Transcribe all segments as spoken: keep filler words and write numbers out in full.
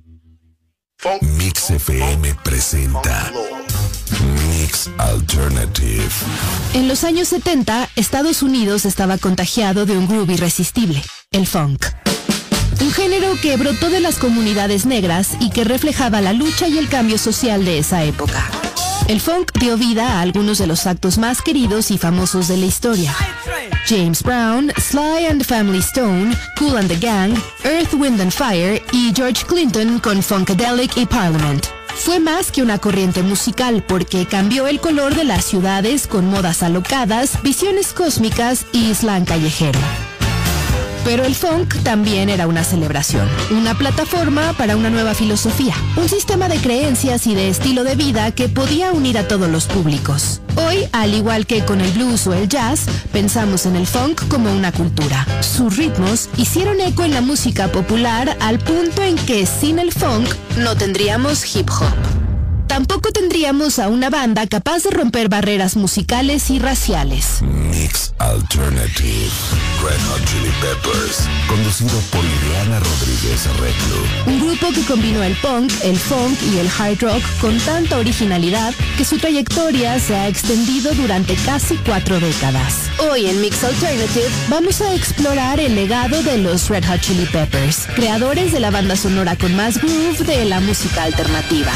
Mix F M presenta Mix Alternative. En los años setenta, Estados Unidos estaba contagiado de un groove irresistible, el funk. Un género que brotó de las comunidades negras y que reflejaba la lucha y el cambio social de esa época. El funk dio vida a algunos de los actos más queridos y famosos de la historia. James Brown, Sly and the Family Stone, Kool and the Gang, Earth, Wind and Fire y George Clinton con Funkadelic y Parliament. Fue más que una corriente musical porque cambió el color de las ciudades con modas alocadas, visiones cósmicas y slang callejero. Pero el funk también era una celebración, una plataforma para una nueva filosofía, un sistema de creencias y de estilo de vida que podía unir a todos los públicos. Hoy, al igual que con el blues o el jazz, pensamos en el funk como una cultura. Sus ritmos hicieron eco en la música popular al punto en que sin el funk no tendríamos hip hop. Tampoco tendríamos a una banda capaz de romper barreras musicales y raciales. Mix Alternative, Red Hot Chili Peppers, conducido por Ileana Rodríguez Reclu. Un grupo que combinó el punk, el funk y el hard rock con tanta originalidad que su trayectoria se ha extendido durante casi cuatro décadas. Hoy en Mix Alternative vamos a explorar el legado de los Red Hot Chili Peppers, creadores de la banda sonora con más groove de la música alternativa.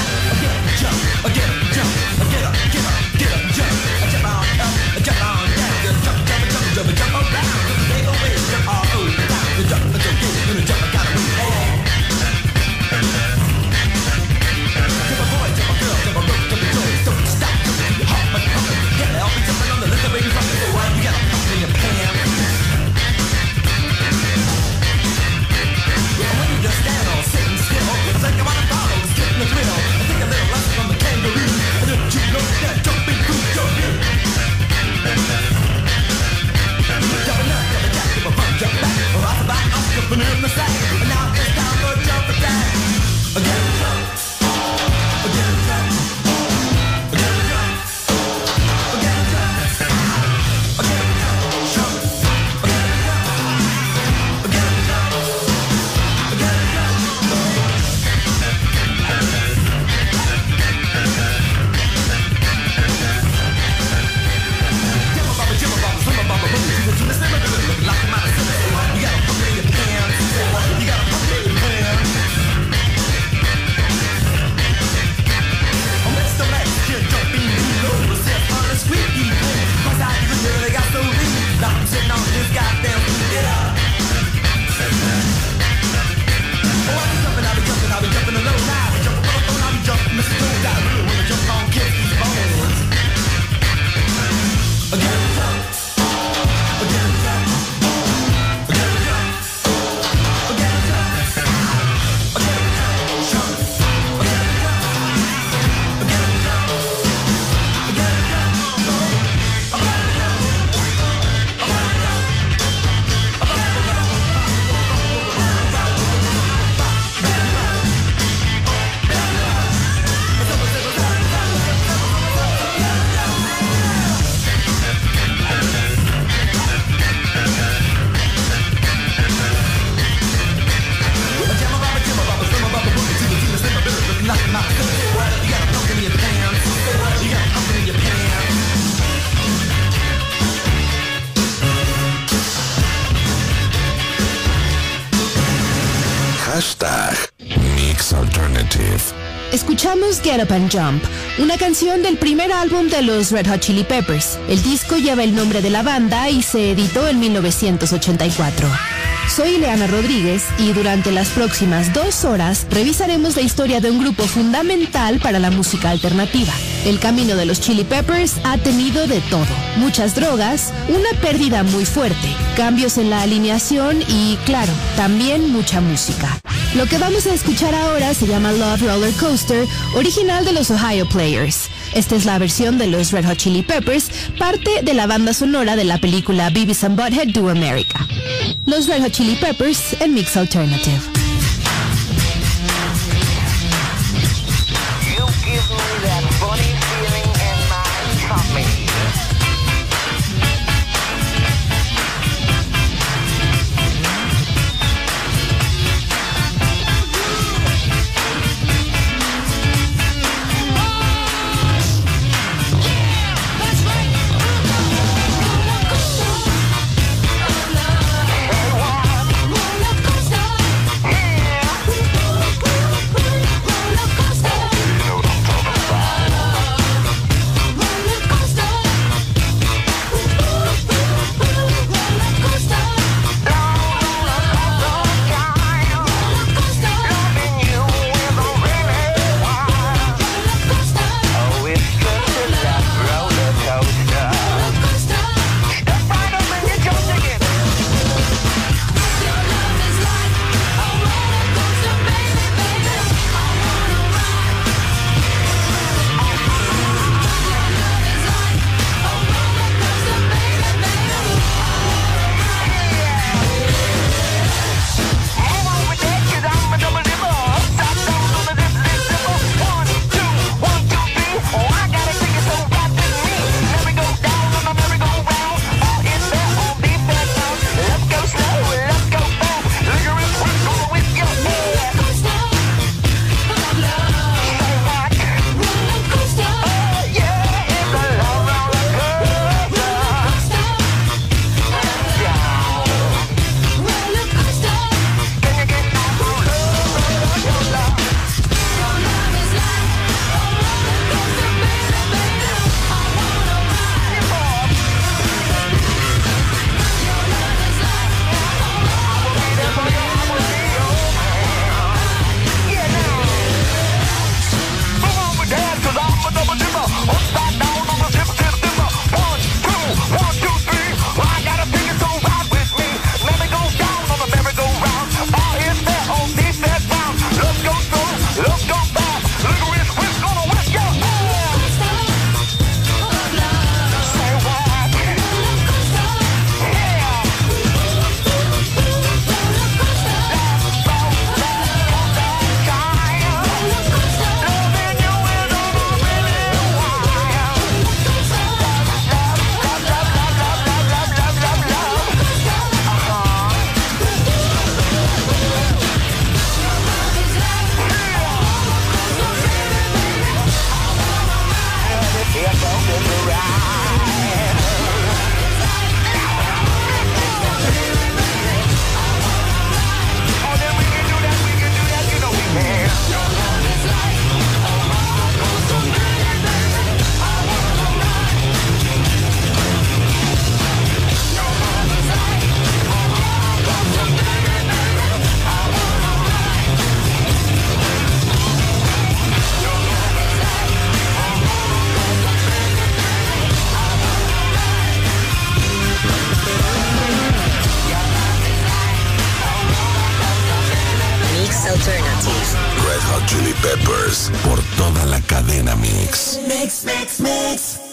Hashtag Mix Alternative. Escuchamos Get Up and Jump, una canción del primer álbum de los Red Hot Chili Peppers. El disco lleva el nombre de la banda y se editó en mil novecientos ochenta y cuatro. Soy Ileana Rodríguez y durante las próximas dos horas revisaremos la historia de un grupo fundamental para la música alternativa. El camino de los Chili Peppers ha tenido de todo. Muchas drogas, una pérdida muy fuerte, cambios en la alineación y, claro, también mucha música. Lo que vamos a escuchar ahora se llama Love Roller Coaster, original de los Ohio Players. Esta es la versión de los Red Hot Chili Peppers, parte de la banda sonora de la película Beavis and Butthead Do America. Los Red Hot Chili Peppers en Mix Alternative. You give me that funny feeling in my tummy. Red Hot Chili Peppers por toda la cadena Mix. Mix, mix, mix.